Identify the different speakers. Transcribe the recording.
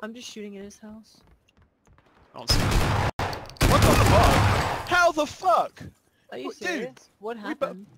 Speaker 1: I'm just shooting at his house.
Speaker 2: I don't see it. What the fuck? How the fuck?
Speaker 1: Are you
Speaker 2: Dude,
Speaker 1: serious? What happened?